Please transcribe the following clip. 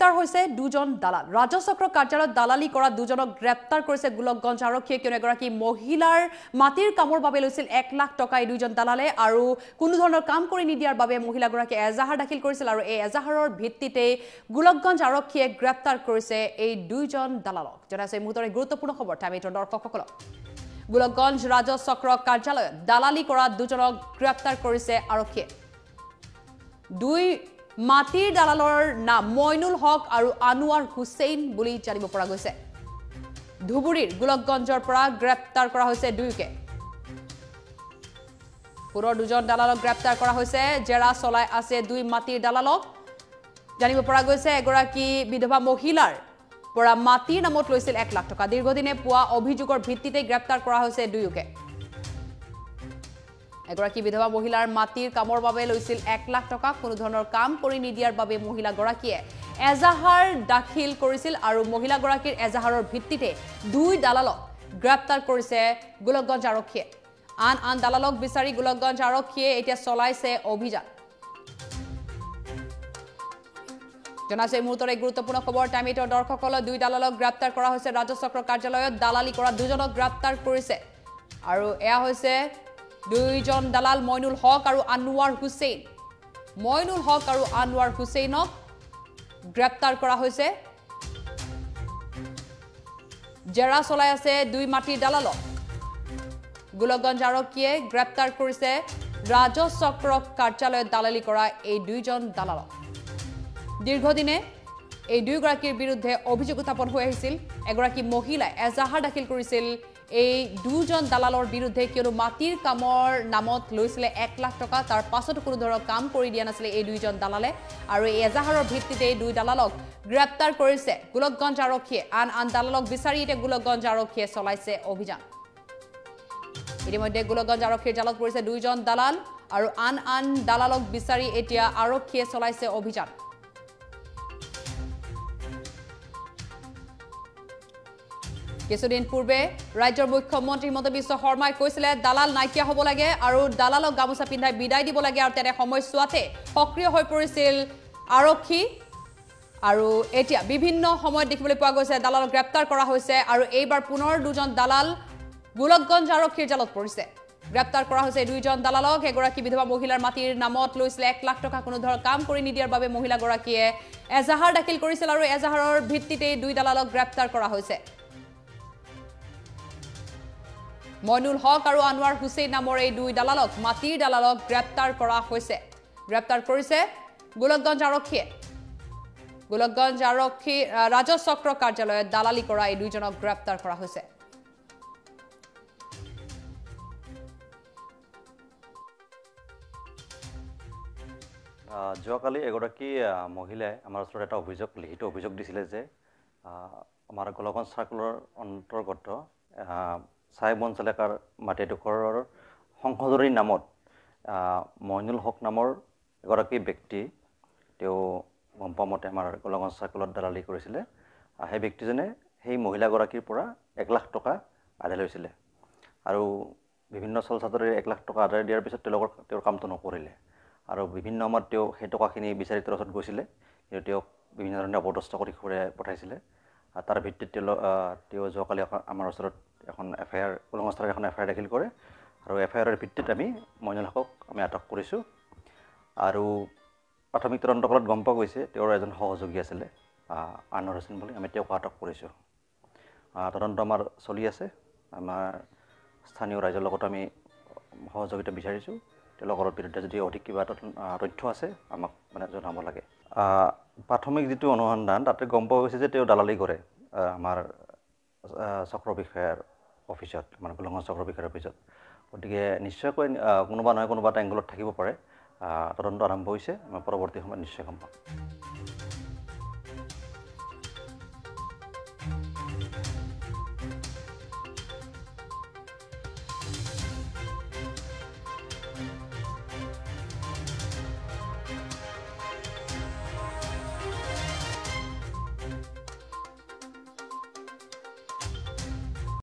গ্ৰেপ্তাৰ হৈছে দুজন দালাল ৰাজচক্ৰ কাৰ্যালয়ত দালালি কৰা দুজনক গ্ৰেপ্তাৰ কৰিছে গোলকগঞ্জ আৰক্ষীয়ে কিয়নো এগৰাকী মহিলাৰ মাটিৰ কামৰ বাবে লৈছিল 1 লাখ টকা এই দুজন দালালে আৰু কোনো ধৰণৰ কাম কৰি নিদিয়াৰ বাবে মহিলাগৰাকী এজাহাৰ দাখিল কৰিছিল আৰু এই এজাহাৰৰ ভিত্তিতে গোলকগঞ্জ আৰক্ষীয়ে গ্ৰেপ্তাৰ কৰিছে এই দুজন দালালক জনাইছে মুহূৰ্তৰ গুৰুত্বপূৰ্ণ খবৰ টাইমিটৰ দৰ্শকসকলক গোলকগঞ্জ ৰাজচক্ৰ কাৰ্যালয়ত দালালি কৰা দুজনক গ্ৰেপ্তাৰ কৰিছে আৰক্ষীয়ে দুই মাটিৰ দালালৰ নাম মইনুল হক আৰু আনোৱাৰ হুছেইন বুলি জানিব পৰা গৈছে ধুবুৰীৰ গোলকগঞ্জৰ পৰা গ্ৰেপ্তাৰ কৰা হৈছে দুয়োকে পুনৰ দুজন দালালক গ্ৰেপ্তাৰ কৰা হৈছে জেৰা চলাই আছে দুই মাটিৰ দালালক জানিব পৰা গৈছে এগৰাকী বিধৱা মহিলাৰ পৰা মাটিৰ নামত লৈছিল 1 লাখ টকা দীৰ্ঘদিনে পোৱা অভিযোগৰ ভিত্তিতে গ্ৰেপ্তাৰ কৰা হৈছে দুয়োকে এগৰাকী বিধৱা মহিলাৰ মাটিৰ কামৰ বাবে লৈছিল 1 লাখ টকা কোনো ধৰণৰ কাম কৰি নিদিয়াৰ বাবে মহিলাগৰাকীয়ে এজাহাৰ দাখিল কৰিছিল আৰু মহিলাগৰাকীৰ এজাহাৰৰ ভিত্তিতে দুই দালালক গ্ৰেপ্তাৰ কৰিছে গোলকগঞ্জ আৰক্ষীয়ে আন দালালক বিচাৰি গোলকগঞ্জ আৰক্ষীয়ে এতিয়া চলাইছে অভিযান জনাইছে মুহূৰ্তৰ গুৰুত্বপূৰ্ণ খবৰ টাইমিটৰ দৰ্শকসকলক দুই দালালক গ্ৰেপ্তাৰ কৰা হৈছে ৰাজচক্ৰ কাৰ্যালয়ত দালালি কৰা দুজনক গ্ৰেপ্তাৰ কৰিছে আৰু এয়া হৈছে দুইজন দালাল মইনুল হক আৰু আনোৱাৰ হুছেইন মইনুল হক আৰু আনোৱাৰ হুছেইনক গ্ৰেপ্তাৰ কৰা হৈছে জেৰা চলাই আছে দুই মাটিৰ দালালক গোলকগঞ্জ আৰক্ষীয়ে গ্ৰেপ্তাৰ কৰিছে ৰাজচক্ৰ কাৰ্যালয়ত দালালি কৰা এই দুইজন দালালক দীৰ্ঘদিনে এই দুয়োগৰাকীৰ বিৰুদ্ধে অভিযোগ উত্থাপন হৈ আহিছিল এগৰাকী মহিলাই এজাহাৰ দাখিল কৰিছিল এই দুজন দালালৰ বিৰুদ্ধে কিয়নো মাটিৰ কামৰ নামত লৈছিলে 1 লাখ টকা তাৰ পাছতো কোনো ধৰণৰ কাম কৰি দিয়া নাছিলে এই দুইজন দালালে আৰু এই এজাহাৰৰ ভিত্তিতে এই দুই দালালক গ্ৰেপ্তাৰ কৰিছে গোলকগঞ্জ আৰক্ষীয়ে আন দালালক বিচাৰি এতিয়া গোলকগঞ্জ আৰক্ষীয়ে চলাইছে অভিযান ইতিমধ্যে গোলকগঞ্জ আৰক্ষীৰ জালত পৰিছে দুইজন দালাল আৰু আন দালালক বিচাৰি এতিয়া আৰক্ষীয়ে চলাইছে অভিযান কিছুদিন পূৰ্বে ৰাজ্যৰ মুখ্যমন্ত্ৰী হিমন্ত বিশ্ব শৰ্মাই কৈছিলে দালাল নাইকিয়া হ'ব লাগে আৰু দালালক গামোচা পিন্ধাই বিদায় দিব লাগে আৰু তেনে সময়ছোৱাতে সক্ৰিয় হৈ পৰিছিল আৰক্ষী আৰু এতিয়া বিভিন্ন সময়ত দেখিবলৈ পোৱা গৈছে দালালক গ্ৰেপ্তাৰ কৰা হৈছে আৰু এইবাৰ পুনৰ দুজন দালাল গোলকগঞ্জ আৰক্ষীৰ জালত পৰিছে গ্ৰেপ্তাৰ কৰা হৈছে দুইজন দালালক এগৰাকী বিধৱা মহিলাৰ মাটিৰ নামত লৈছিল 1 লাখ টকা কোনো ধৰণৰ কাম কৰি নিদিয়াৰ বাবে মহিলাগৰাকীয়ে এজাহাৰ দাখিল কৰিছিল আৰু এজাহাৰৰ ভিত্তিতে দুই দালালক গ্ৰেপ্তাৰ কৰা হৈছে মইনুল হক আৰু আনোৱাৰ হুছেইন নামৰ এই দুই দালালক মাটিৰ দালালক গ্ৰেপ্তাৰ কৰা হৈছে গ্ৰেপ্তাৰ কৰিছে গোলকগঞ্জ আৰক্ষীয়ে ৰাজচক্ৰ কাৰ্যালয়ত দালালি কৰা এই দুইজনক গ্ৰেপ্তাৰ কৰা হৈছে যোৱাকালি এগৰাকী মহিলাই আমাৰ ওচৰত এটা লিখিত অভিযোগ দিছিলে যে আমাৰ গোলকগঞ্জ চাৰ্কলৰ অন্তৰ্গত চাইব অঞ্চলেকাৰ মাটিডোখৰৰ সংশোধনীৰ নামত মইনুল হক নামৰ এগৰাকী ব্যক্তি তেওঁ গম পোৱা মতে আমাৰ গোলকগঞ্জ চাৰ্কলত দালালি কৰিছিলে সেই ব্যক্তিজনে সেই মহিলাগৰাকীৰ পৰা 1 লাখ টকা আদায় লৈছিলে আৰু বিভিন্ন চলচাতুৰে 1 লাখ টকা আদায় দিয়াৰ পিছত তেওঁৰ কামটো নকৰিলে আৰু বিভিন্ন সময়ত তেওঁ সেই টকাখিনি বিচাৰি তেওঁৰ ওচৰত গৈছিলে কিন্তু তেওঁক বিভিন্ন ধৰণে অপদস্থ কৰি ঘূৰাই পঠাইছিলে তাৰ ভিত্তিত তেওঁ যোৱাকালি আমাৰ ওচৰত এখন এফআইআৰ গোলকগঞ্জ থানাত এখন এফআইআৰ দাখিল কৰে আৰু এফআইআৰৰ ভিত্তিত আমি মইনুল হকক আমি আটক কৰিছোঁ আৰু প্ৰাথমিক তদন্ত কালত গম পোৱা গৈছে তেওঁৰ এজন সহযোগী আছিলে আনোৱাৰ হুছেইন বুলি আমি তেওঁক আটক কৰিছোঁ তদন্ত আমাৰ চলি আছে আমাৰ স্থানীয় ৰাইজৰ লগত আমি সহযোগিতা বিচাৰিছোঁ তেওঁলোকৰ বিৰুদ্ধে যদি অধিক কিবা তথ্য আছে আমাক জনাব লাগে প্ৰাথমিক যিটো অনুসন্ধান তাতে গম পোৱা গৈছে যে তেওঁ দালালি কৰে আমাৰ চক্ৰ বিষয়াৰ অফিচত মানে গোলকগঞ্জ চক্ৰ বিষয়াৰ অফিচত গতিকে নিশ্চয়কৈ কোনোবা নহয় কোনোবা এটা এংগলত থাকিব পাৰে তদন্ত আৰম্ভ হৈছে মই পৰৱৰ্তী সময়ত নিশ্চয় গম পাম